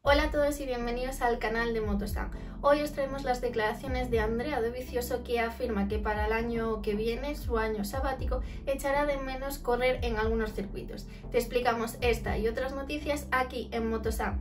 Hola a todos y bienvenidos al canal de Motosan. Hoy os traemos las declaraciones de Andrea Dovizioso, que afirma que para el año que viene, su año sabático, echará de menos correr en algunos circuitos. Te explicamos esta y otras noticias aquí en Motosan.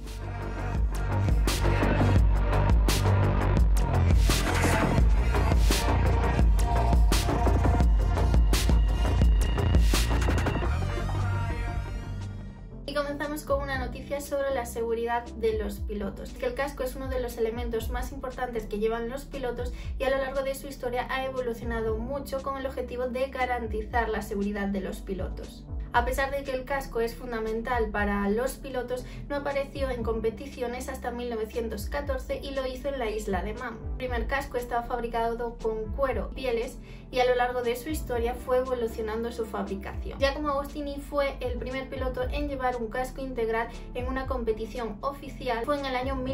Y comenzamos con una noticia sobre la seguridad de los pilotos. Que el casco es uno de los elementos más importantes que llevan los pilotos y a lo largo de su historia ha evolucionado mucho con el objetivo de garantizar la seguridad de los pilotos. A pesar de que el casco es fundamental para los pilotos, no apareció en competiciones hasta 1914 y lo hizo en la isla de Man. El primer casco estaba fabricado con cuero y pieles y a lo largo de su historia fue evolucionando su fabricación. Giacomo Agostini fue el primer piloto en llevar un casco integral en una competición oficial, fue en el año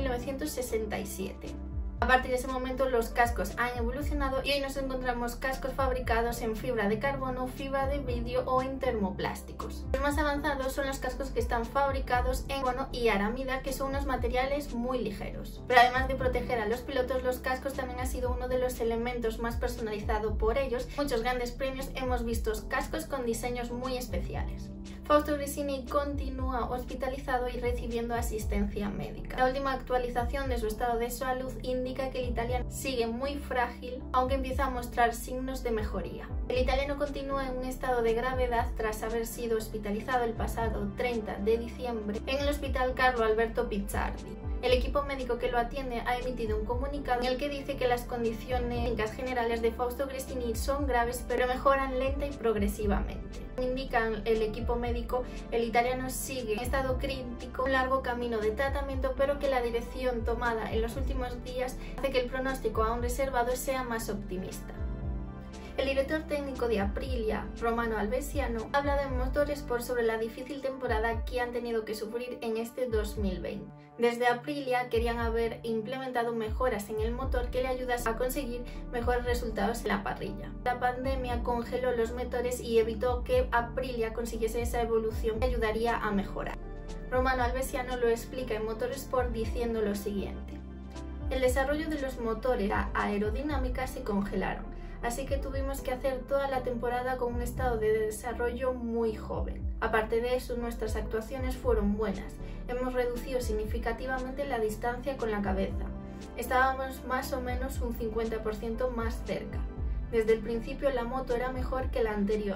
1967. A partir de ese momento los cascos han evolucionado y hoy nos encontramos cascos fabricados en fibra de carbono, fibra de vidrio o en termoplásticos. Los más avanzados son los cascos que están fabricados en carbono y aramida, que son unos materiales muy ligeros. Pero además de proteger a los pilotos, los cascos también han sido uno de los elementos más personalizados por ellos. En muchos grandes premios hemos visto cascos con diseños muy especiales. Fausto Gresini continúa hospitalizado y recibiendo asistencia médica. La última actualización de su estado de salud indica que el italiano sigue muy frágil, aunque empieza a mostrar signos de mejoría. El italiano continúa en un estado de gravedad tras haber sido hospitalizado el pasado 30 de diciembre en el Hospital Carlo Alberto Pizzardi. El equipo médico que lo atiende ha emitido un comunicado en el que dice que las condiciones clínicas generales de Fausto Gresini son graves, pero mejoran lenta y progresivamente. Indican el equipo médico, el italiano sigue en estado crítico, un largo camino de tratamiento, pero que la dirección tomada en los últimos días hace que el pronóstico aún reservado sea más optimista. El director técnico de Aprilia, Romano Alvesiano, ha hablado en Motorsport sobre la difícil temporada que han tenido que sufrir en este 2020. Desde Aprilia querían haber implementado mejoras en el motor que le ayudasen a conseguir mejores resultados en la parrilla. La pandemia congeló los motores y evitó que Aprilia consiguiese esa evolución que ayudaría a mejorar. Romano Alvesiano lo explica en Motorsport diciendo lo siguiente: el desarrollo de los motores, la aerodinámica se congelaron, así que tuvimos que hacer toda la temporada con un estado de desarrollo muy joven. Aparte de eso, nuestras actuaciones fueron buenas. Hemos reducido significativamente la distancia con la cabeza. Estábamos más o menos un 50% más cerca. Desde el principio la moto era mejor que la anterior.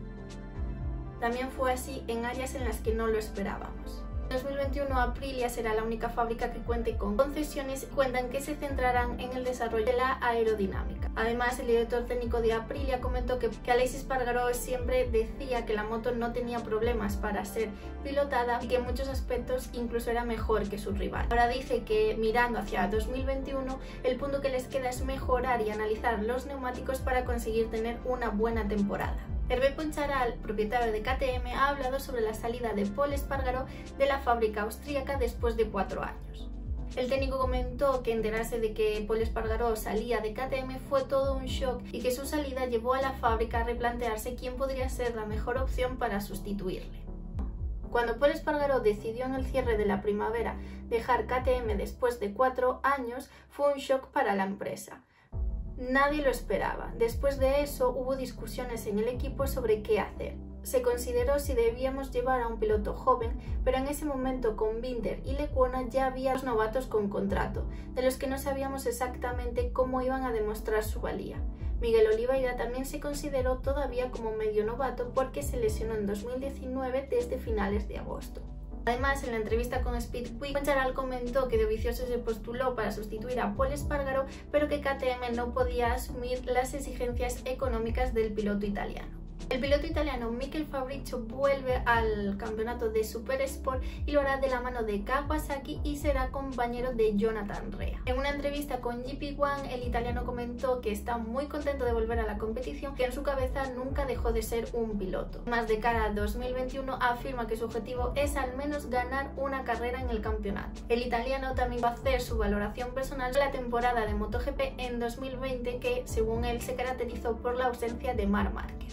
También fue así en áreas en las que no lo esperábamos. En 2021 Aprilia será la única fábrica que cuente con concesiones y cuentan que se centrarán en el desarrollo de la aerodinámica. Además, el director técnico de Aprilia comentó que Aleix Espargaró siempre decía que la moto no tenía problemas para ser pilotada y que en muchos aspectos incluso era mejor que su rival. Ahora dice que mirando hacia 2021 el punto que les queda es mejorar y analizar los neumáticos para conseguir tener una buena temporada. Hervé Poncharal, propietario de KTM, ha hablado sobre la salida de Pol Espargaró de la fábrica austríaca después de 4 años. El técnico comentó que enterarse de que Pol Espargaró salía de KTM fue todo un shock y que su salida llevó a la fábrica a replantearse quién podría ser la mejor opción para sustituirle. Cuando Pol Espargaró decidió en el cierre de la primavera dejar KTM después de 4 años, fue un shock para la empresa. Nadie lo esperaba. Después de eso hubo discusiones en el equipo sobre qué hacer. Se consideró si debíamos llevar a un piloto joven, pero en ese momento con Binder y Lecuona ya había 2 novatos con contrato, de los que no sabíamos exactamente cómo iban a demostrar su valía. Miguel Oliveira también se consideró todavía como medio novato porque se lesionó en 2019 desde finales de agosto. Además, en la entrevista con Speed Week, Poncharal comentó que Dovizioso se postuló para sustituir a Pol Espargaró, pero que KTM no podía asumir las exigencias económicas del piloto italiano. El piloto italiano Mikel Fabricio vuelve al campeonato de Supersport y lo hará de la mano de Kawasaki y será compañero de Jonathan Rea. En una entrevista con GP1, el italiano comentó que está muy contento de volver a la competición, que en su cabeza nunca dejó de ser un piloto. Más de cara a 2021 afirma que su objetivo es al menos ganar una carrera en el campeonato. El italiano también va a hacer su valoración personal de la temporada de MotoGP en 2020, que según él se caracterizó por la ausencia de Marc Márquez.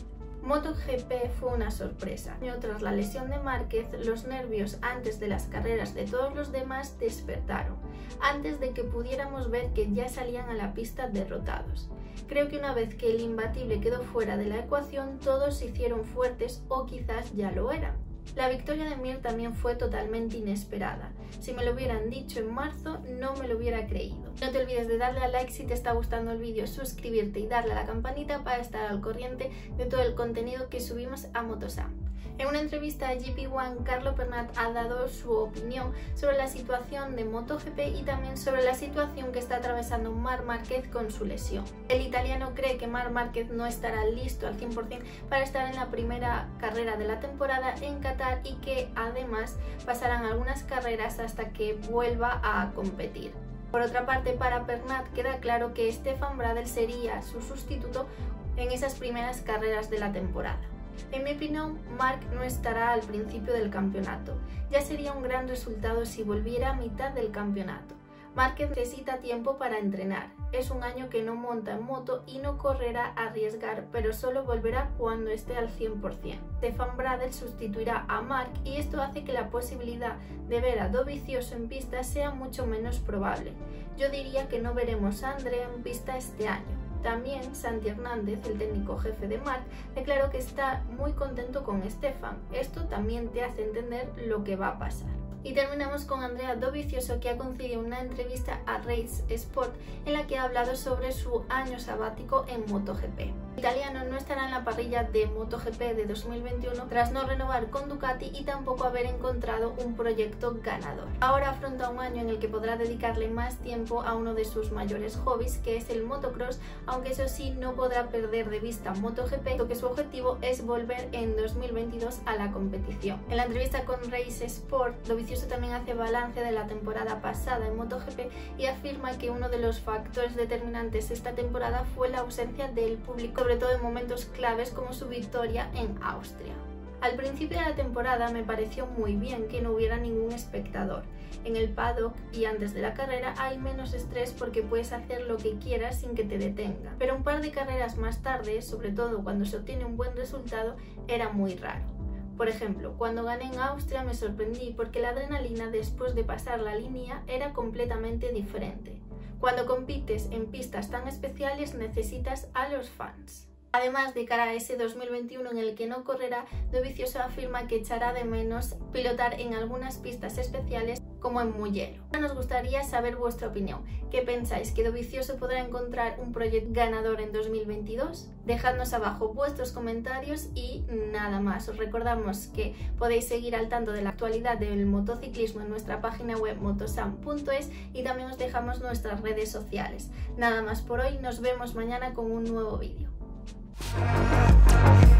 MotoGP fue una sorpresa. Tras la lesión de Márquez, los nervios antes de las carreras de todos los demás despertaron, antes de que pudiéramos ver que ya salían a la pista derrotados. Creo que una vez que el imbatible quedó fuera de la ecuación, todos se hicieron fuertes o quizás ya lo eran. La victoria de Mir también fue totalmente inesperada. Si me lo hubieran dicho en marzo, no me lo hubiera creído. No te olvides de darle a like si te está gustando el vídeo, suscribirte y darle a la campanita para estar al corriente de todo el contenido que subimos a Motosan. En una entrevista a GP1, Carlo Pernat ha dado su opinión sobre la situación de MotoGP y también sobre la situación que está atravesando Marc Márquez con su lesión. El italiano cree que Marc Márquez no estará listo al 100% para estar en la primera carrera de la temporada en Qatar y que además pasarán algunas carreras hasta que vuelva a competir. Por otra parte, para Pernat queda claro que Stefan Bradl sería su sustituto en esas primeras carreras de la temporada. En mi opinión, Marc no estará al principio del campeonato. Ya sería un gran resultado si volviera a mitad del campeonato. Márquez necesita tiempo para entrenar. Es un año que no monta en moto y no correrá a arriesgar, pero solo volverá cuando esté al 100%. Stefan Bradl sustituirá a Marc y esto hace que la posibilidad de ver a Dovizioso en pista sea mucho menos probable. Yo diría que no veremos a Andrea en pista este año. También Santi Hernández, el técnico jefe de Marc, declaró que está muy contento con Stefan. Esto también te hace entender lo que va a pasar. Y terminamos con Andrea Dovizioso, que ha concedido una entrevista a Race Sport en la que ha hablado sobre su año sabático en MotoGP. El italiano no estará en la parrilla de MotoGP de 2021 tras no renovar con Ducati y tampoco haber encontrado un proyecto ganador. Ahora afronta un año en el que podrá dedicarle más tiempo a uno de sus mayores hobbies, que es el motocross, aunque eso sí no podrá perder de vista MotoGP, lo que su objetivo es volver en 2022 a la competición. En la entrevista con Race Sport, Dovizioso también hace balance de la temporada pasada en MotoGP y afirma que uno de los factores determinantes esta temporada fue la ausencia del público, sobre todo en momentos claves como su victoria en Austria. Al principio de la temporada me pareció muy bien que no hubiera ningún espectador. En el paddock y antes de la carrera hay menos estrés porque puedes hacer lo que quieras sin que te detenga. Pero un par de carreras más tarde, sobre todo cuando se obtiene un buen resultado, era muy raro. Por ejemplo, cuando gané en Austria me sorprendí porque la adrenalina después de pasar la línea era completamente diferente. Cuando compites en pistas tan especiales necesitas a los fans. Además, de cara a ese 2021 en el que no correrá, Dovizioso afirma que echará de menos pilotar en algunas pistas especiales como en Mugello. Nos gustaría saber vuestra opinión. ¿Qué pensáis? ¿Que Dovizioso podrá encontrar un proyecto ganador en 2022? Dejadnos abajo vuestros comentarios y nada más. Os recordamos que podéis seguir al tanto de la actualidad del motociclismo en nuestra página web motosan.es y también os dejamos nuestras redes sociales. Nada más por hoy, nos vemos mañana con un nuevo vídeo.